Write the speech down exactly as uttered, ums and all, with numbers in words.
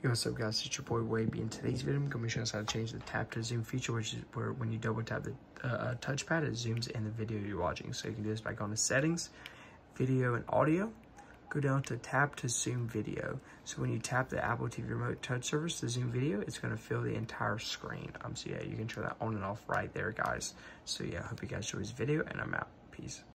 Yo, what's up guys, it's your boy Wade. In today's video, I'm going to show you how to change the tap to zoom feature, which is where when you double tap the uh, touchpad, it zooms in the video you're watching. So you can do this by going to settings, video and audio, go down to tap to zoom video. So when you tap the Apple T V remote touch surface to zoom video, it's going to fill the entire screen. Um, so yeah, you can turn that on and off right there, guys. So yeah, I hope you guys enjoy this video, and I'm out. Peace.